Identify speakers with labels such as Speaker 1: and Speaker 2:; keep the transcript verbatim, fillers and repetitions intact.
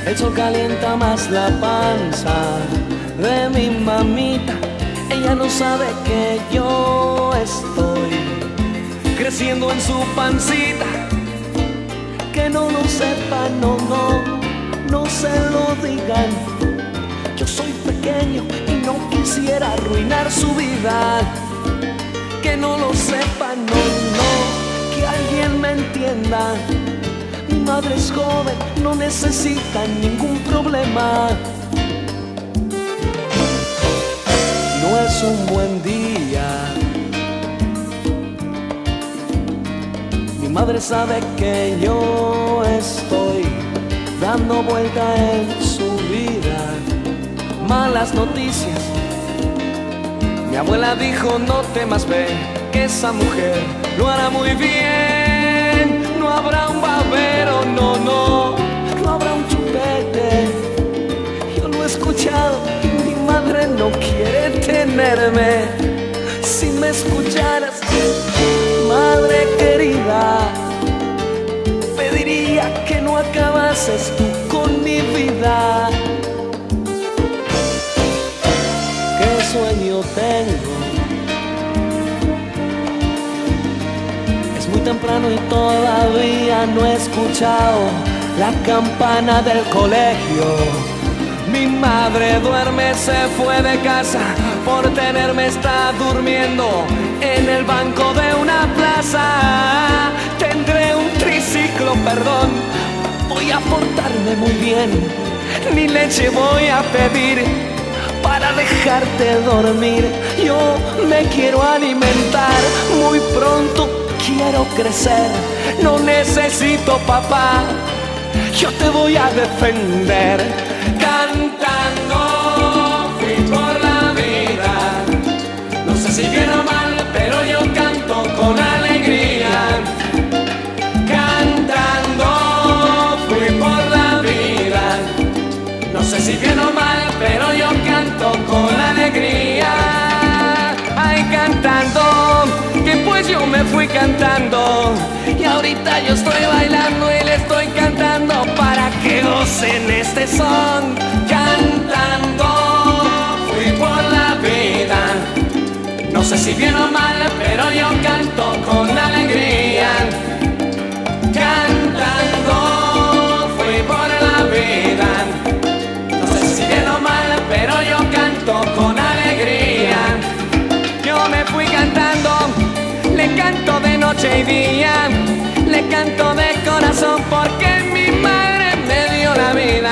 Speaker 1: El sol calienta más la panza de mi mamita. Ella no sabe que yo estoy creciendo en su pancita. Que no lo sepan, no, no, no se lo digan. Yo soy pequeño y no quisiera arruinar su vida. Que no lo sepan, no, no, que alguien me entienda. Mi madre es joven, no necesita ningún problema. No es un buen día. Mi madre sabe que yo estoy dando vuelta en su vida. Malas noticias. Mi abuela dijo: no temas, ve, que esa mujer lo hará muy bien. No habrá un babero, no, no, no habrá un chupete. Yo lo he escuchado, mi madre no quiere tenerme. Si me escucharas, madre querida, pediría que no acabases tú con mi vida. ¿Qué sueño tengo? Es muy temprano y todavía no he escuchado la campana del colegio. Mi madre duerme, se fue de casa, por tenerme está durmiendo en el banco de una plaza. Tendré un triciclo, perdón, voy a portarme muy bien. Ni leche voy a pedir para dejarte dormir. Yo me quiero alimentar, muy pronto quiero crecer. No necesito papá, yo te voy a defender. Cantando fui por la vida, no sé si bien o mal, pero yo canto con alegría. Cantando fui por la vida, no sé si bien o mal, pero yo canto con alegría. Ay, cantando, que pues yo me fui cantando, y ahorita yo estoy bailando y le estoy cantando para que gocen este son. Cantando fui por la vida, no sé si bien o mal, pero yo canto con alegría. Cantando fui por la vida, no sé si bien o mal, pero yo canto con alegría. Yo me fui cantando, le canto de noche y día, le canto de corazón porque mi madre me dio la vida.